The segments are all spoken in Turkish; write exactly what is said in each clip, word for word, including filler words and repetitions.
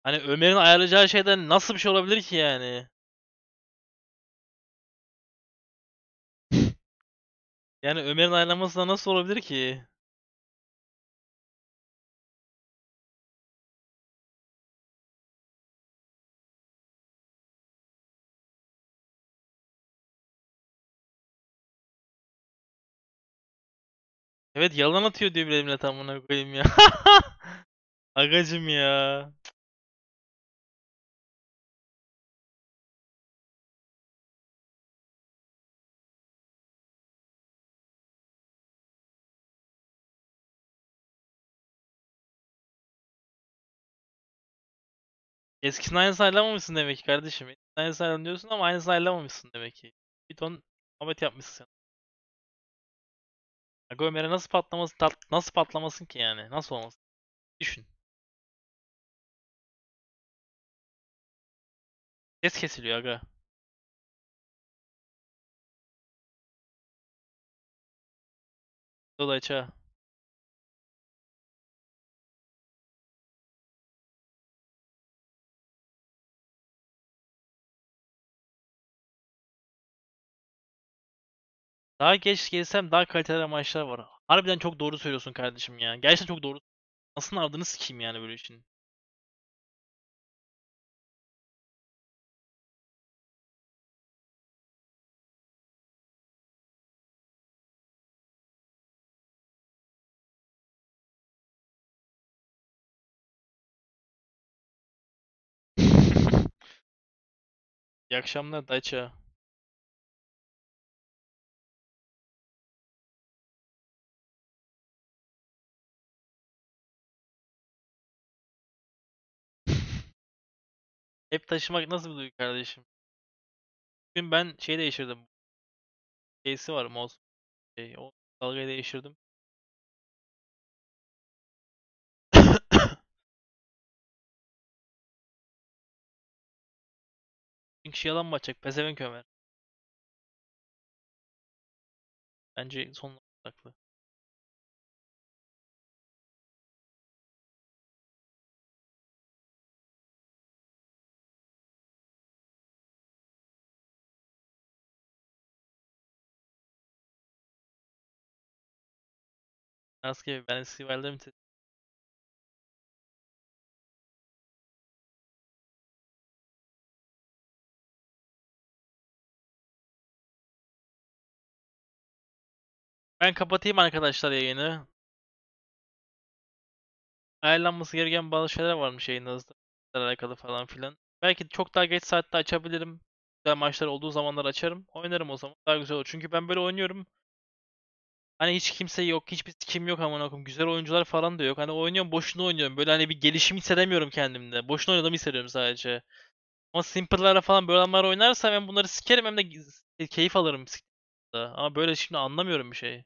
Hani Ömer'in ayarlayacağı şeyden nasıl bir şey olabilir ki yani? Yani Ömer'in ayarlaması da nasıl olabilir ki? Evet, yalan atıyor diyor bile millet, amına koyayım ya. Agacım ya. Eskisini aynısını ayarlamamışsın demek ki kardeşim. Eskisini aynısını ayarlıyorsun ama aynısını ayarlamamışsın demek ki. Bir ton muhabbet yapmışsın. Aga, Ömer'e nasıl patlaması tat- nasıl patlamasın ki yani? Nasıl olmasın? Düşün. Ses kesiliyor aga. Dolayıca daha geç gelsem daha kaliteli maçlar var. Harbiden çok doğru söylüyorsun kardeşim ya. Gerçekten çok doğru. Nasıl ardını sikeyim yani böyle işin. İyi akşamlar Dayça. Hep taşımak nasıl bir duygu kardeşim? Bugün ben şey değiştirdim. Case'i var, mouse şey. O dalgayı değiştirdim. Bir kişi yalan mı atacak? Pezevenk Ömer. Bence son haklı. Sasuke, ben eski validem. Ben kapatayım arkadaşlar yayını. Ayarlanması gereken bazı şeyler varmış yayınınızda. Alakalı falan filan. Belki çok daha geç saatte açabilirim. Güzel maçlar olduğu zamanlar açarım. Oynarım o zaman. Daha güzel olur. Çünkü ben böyle oynuyorum. Hani hiç kimse yok. Hiçbir kim yok, amına koyayım. Güzel oyuncular falan da yok. Hani oynuyorum, boşuna oynuyorum. Böyle hani bir gelişim hissedemiyorum kendimde. Boşuna oynadığımı hissediyorum sadece. Ama Simple'lara falan böyle adamlar oynarsa ben bunları sikerim, hem de giz- keyif alırım siktiğimde. Ama böyle şimdi anlamıyorum bir şey.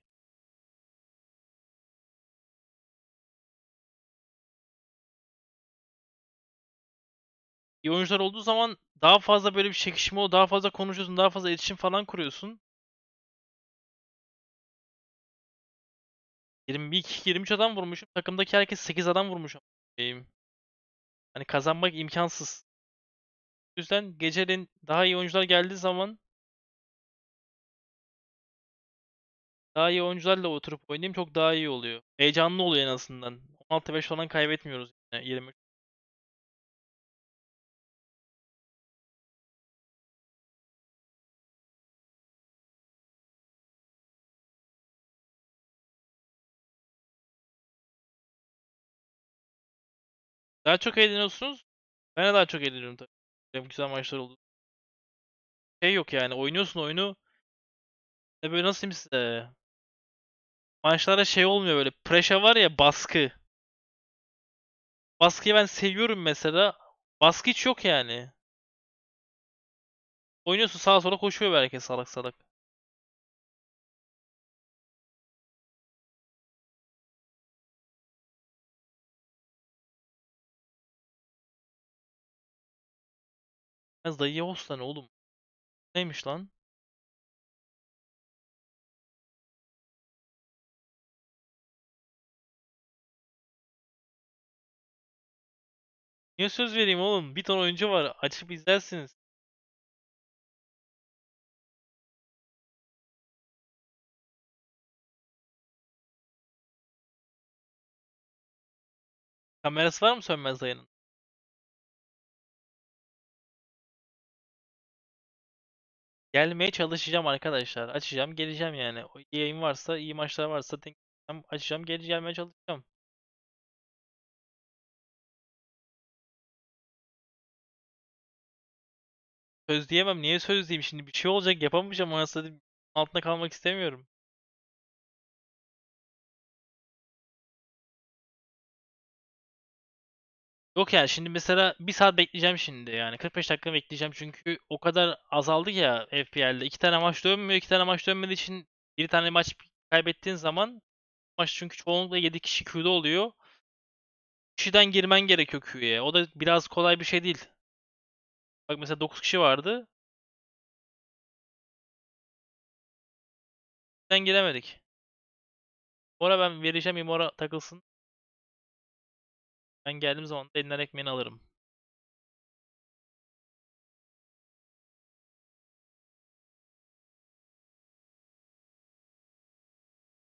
İyi oyuncular olduğu zaman daha fazla böyle bir çekişme o, daha fazla konuşuyorsun, daha fazla iletişim falan kuruyorsun. yirmi iki yirmi üç adam vurmuşum. Takımdaki herkes sekiz adam vurmuş. Benim. Hani kazanmak imkansız. O yüzden gecenin daha iyi oyuncular geldiği zaman daha iyi oyuncularla oturup oynayayım, çok daha iyi oluyor. Heyecanlı oluyor en azından. on altı beş falan kaybetmiyoruz yani yirmi üç. Daha çok eğleniyorsunuz. Ben de daha çok eğleniyorum tabii. Benim güzel maçlar oldu. Şey yok yani, oynuyorsun oyunu. E böyle nasıl diyeyim size? Maçlarda şey olmuyor, böyle pressure var ya, baskı. Baskıyı ben seviyorum mesela. Baskı hiç yok yani. Oynuyorsun, sağa sola koşuyor herkes salak salak. Az dayı Yavuz lan oğlum. Neymiş lan? Niye söz vereyim oğlum? Bir ton oyuncu var. Açıp izlersiniz. Kamerası var mı Sönmez dayının? Gelmeye çalışacağım arkadaşlar. Açacağım, geleceğim yani. O iyi yayın varsa, iyi maçlar varsa denk geleceğim, açacağım, geri gelmeye çalışacağım. Söz diyemem. Niye söz diyeyim şimdi? Bir şey olacak yapamayacağım. Anasını altında kalmak istemiyorum. Yok yani şimdi mesela bir saat bekleyeceğim şimdi yani kırk beş dakika bekleyeceğim çünkü o kadar azaldı ya F P L'de. İki tane maç dönmüyor. İki tane maç dönmediği için bir tane maç kaybettiğin zaman maç çünkü çoğunlukla yedi kişi Q'da oluyor. Kişiden girmen gerekiyor Q'ye. O da biraz kolay bir şey değil. Bak mesela dokuz kişi vardı. Sen giremedik. Mora ben vereceğim Imora takılsın. Ben geldiğim zaman da elinden ekmeğini alırım.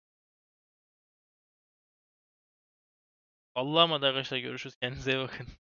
Allah'a emanet arkadaşlar görüşürüz. Kendinize iyi bakın.